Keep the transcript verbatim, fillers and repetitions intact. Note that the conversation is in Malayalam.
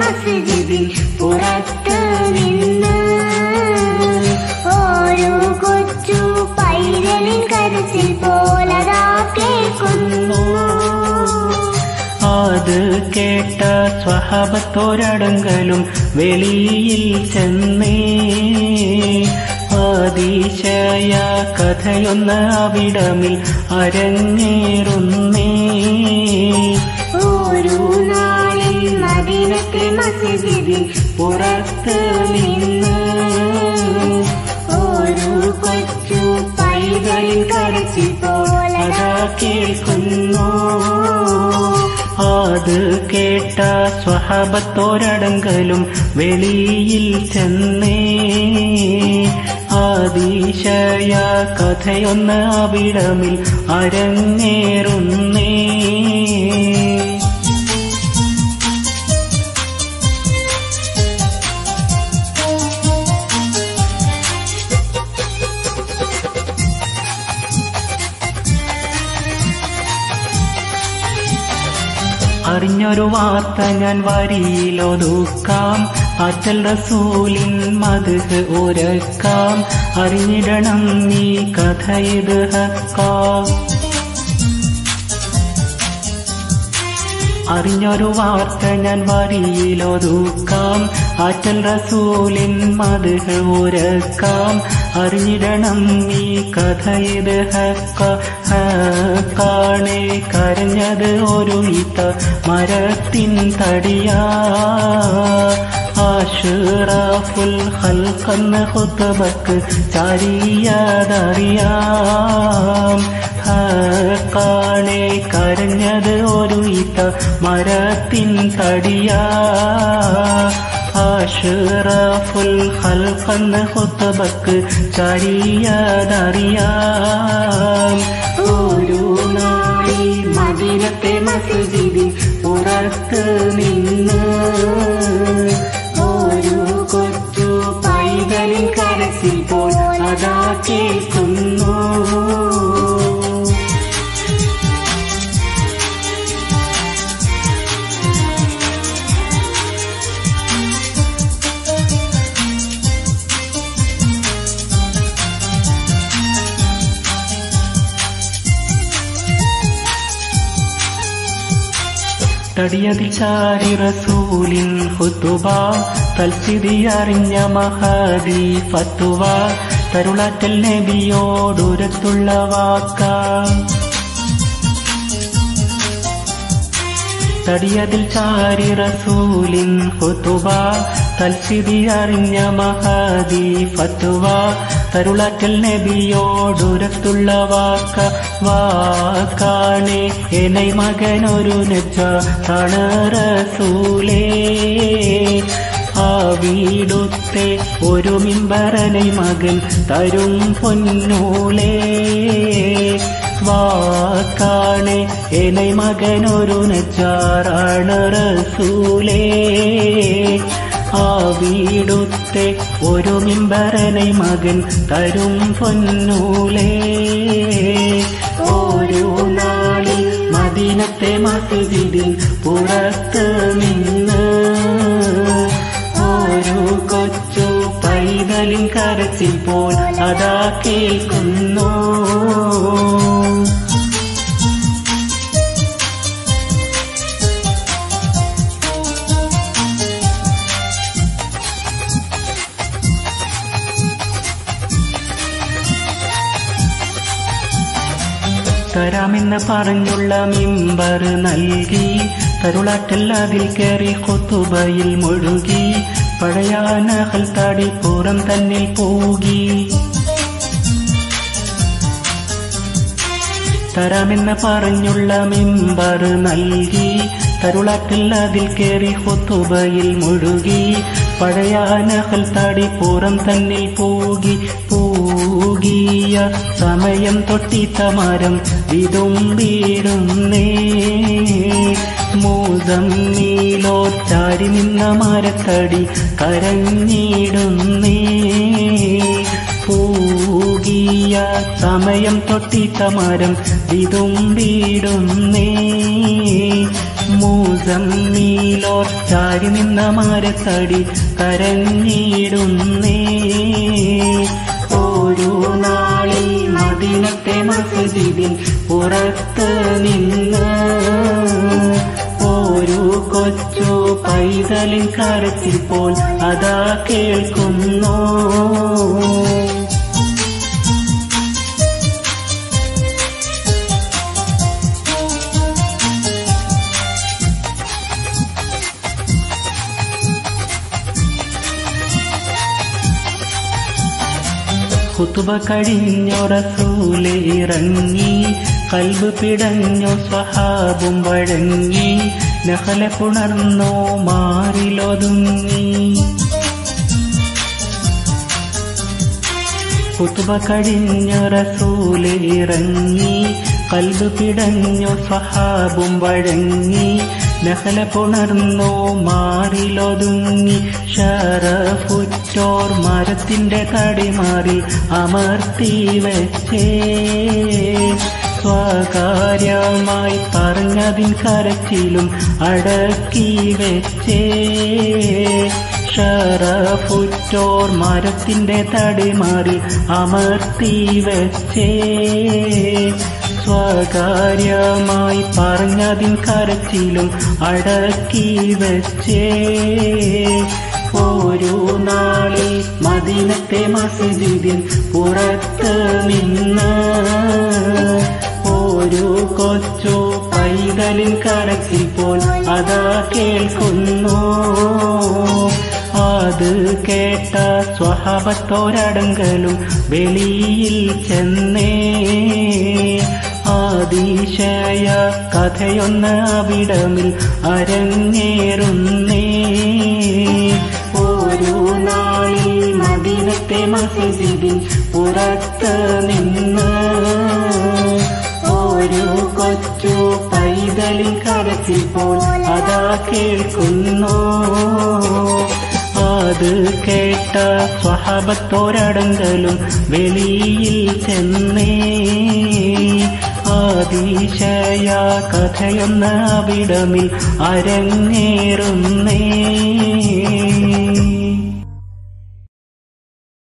മസ്ജിദിൽ പുറത്ത് നിന്ന് ഓരോ കൊച്ചു പൈതലിൻ കരച്ചിൽ പോലതാ കേൾക്കുന്നു. അത് കേട്ട സ്വഹാബത്തോരടങ്കലും വെളിയിൽ ചെന്നേ അതിശയ കഥയൊന്ന് അവിടമിൽ അരങ്ങേറുന്നേ. ഒരു നാളിൽ മദീനത്തെ മസ്ജിദിൽ പുറത്ത് നിന്ന് ഒരു കൊച്ചു പൈതലിൻ കരച്ചിൽ പോലതാ കേൾക്കുന്നു. അത് കേട്ട സ്വഹാബത്തോരടങ്കലും വെളിയിൽ ചെന്നേ അതിശയ കഥയൊന്ന് അവിടമിൽ അരങ്ങേറുന്നേ. അറിഞ്ഞൊരു വാർത്ത ഞാൻ വരിയിലൊതുക്കാം, അറ്റൽ റസൂലിൻ മദ്ഹ് ഉരക്കാം. അറിഞ്ഞിടണം നീ കഥ ഇത് ഹക്കാം. അറിഞ്ഞൊരു വാർത്ത ഞാൻ വരിയിലൊതുക്കാം, അറ്റൽ റസൂലിൻ മദ്ഹ് ഉരക്കാം. അറിഞ്ഞിടണം നീ കഥ ഇത് ഹക്കാണേ. കരഞ്ഞത് ഒരു ഈത്ത മരത്തിൻ തടിയാ, അഷ്റഫുൽ ഖൽഖെന്ന ഖുത്ബക്ക് ചാരിയതറിയാം. ഹക്കാണേ കരഞ്ഞത് ഒരു ഈത്ത മരത്തിൻ തടിയാ, അഷ്റഫുൽ ഖൽഖെന്ന ഖുത്ബക്ക് ചാരിയതറിയാം. ഒരു നാളിൽ മദീനത്തെ മസ്ജിദിൽ പുറത്ത് നിന്ന് ഒരു കൊച്ചു പൈതലിൻ കരച്ചിൽ പോൽ അതാ കേൾക്കുന്നു. തടിയതിൽ ചാരി റസൂലിൻ ഖുതുബ, തൽസ്ഥിതി അറിഞ്ഞ മഹദി ഫത്വ. തരുളാറ്റൽ നബിയോടുരത്തുള്ള വാക്ക. തടിയതിൽ ചാരി റസൂലിൻ ഖുതുബ, തൽസ്ഥിതി അറിഞ്ഞ മഹദി ഫത്വ. തരുളാറ്റൽ നബിയോടുരത്തുള്ള വാക്ക. വാക്കാണേ എനൈ മകനൊരു നജാറാണ് റസൂലേ. ആ വീടുത്തെ ഒരു മിമ്പറനൈ മകൻ തരും പൊന്നൂലേ. വാക്കാണേ എനൈ മകനൊരു നജാറാണ് റസൂലേ. ആ വീടുത്തെ ഒരു മിമ്പറനൈ മകൻ തരും പൊന്നൂലേ. ഒരു നാളിൽ മദീനത്തെ മസ്ജിദിൽ പുറത്ത് നിന്ന് ഒരു കൊച്ചു പൈതലിൻ കരച്ചിൽ പോൽ അതാ കേൾക്കുന്നു. തരാമെന്ന് പറഞ്ഞുള്ള മിമ്പർ നൽകി, തരുളാറ്റൽ അതിൽ കയറി ഖുതുബയിൽ മുഴുകി. പഴയ നഹൽ താടി പുറം തന്നിൽ പോകി. തരാമെന്ന് പറഞ്ഞുള്ള മിമ്പർ നൽകി, തരുളാറ്റൽ അതിൽ കയറി ഖുതുബയിൽ മുഴുകി. പഴയ നഹൽ താടി പുറം തന്നിൽ പോകി. പൂകിയ സമയം തൊട്ടിത്ത മരം വിതുമ്പിടുന്നേ. മൂസമ്മീലോ ചാരി നിന്ന മരത്തടി കരഞ്ഞിടുന്നേ. പൂകിയ സമയം തൊട്ടിത്ത മരം വിതുമ്പിടുന്നേ. മൂസമ്മീലോ മേലോർ ചാരി നിന്ന മരത്തടി കരഞ്ഞിടുന്നേ. ഒരു നാളിൽ മദീനത്തെ മസ്ജിദിൽ പുറത്ത് നിന്ന് ഒരു കൊച്ചു പൈതലിൻ കരച്ചിൽ പോൽ അതാ കേൾക്കുന്നു. ഖുതുബ കഴിഞ്ഞു റസൂല് ഇറങ്ങി, കൽബ് പിടഞ്ഞു സ്വഹാബും വഴങ്ങി, നഹല പുണർന്നു മാറിലൊതുങ്ങി. ഖുതുബ കഴിഞ്ഞു റസൂല് ഇറങ്ങി, കൽബ് പിടഞ്ഞു സ്വഹാബും വഴങ്ങി, നഹല പുണർന്നു മാറിലൊതുങ്ങി. ഷറഫുറ്റോർ മരത്തിന്റെ തടിമാറി അമർത്തി വെച്ചേ, സ്വകാര്യമായി പറഞ്ഞതിൻ കരച്ചിലും അടക്കി വെച്ചേ. ഷറഫുറ്റോർ മരത്തിന്റെ തടിമാറി അമർത്തി വെച്ചേ, സ്വകാര്യമായി പറഞ്ഞതിൻ കരച്ചിലും അടക്കി വെച്ചേ. ഒരു നാളിൽ മദീനത്തെ മസ്ജിദിൽ പുറത്ത് നിന്ന് ഒരു കൊച്ചു പൈതലിൻ കരച്ചിൽ പോൽ അതാ കേൾക്കുന്നു. അത് കേട്ട സ്വഹാബത്തോരടങ്കലും വെളിയിൽ ചെന്നേ, അതിശയ കഥയൊന്ന് അവിടമിൽ അരങ്ങേറുന്നേ. ഒരു നാളിൽ മദീനത്തെ മസ്ജിദിൽ പുറത്ത് നിന്ന് ഒരു കൊച്ചു പൈതലിൻ കരച്ചിൽ പോൽ അതാ കേൾക്കുന്നു. അത് കേട്ട സ്വഹാബത്തോരടങ്കലും വെളിയിൽ ചെന്നേ, അതിശയ കഥയൊന്ന് അവിടമിൽ അരങ്ങേറുന്നേ.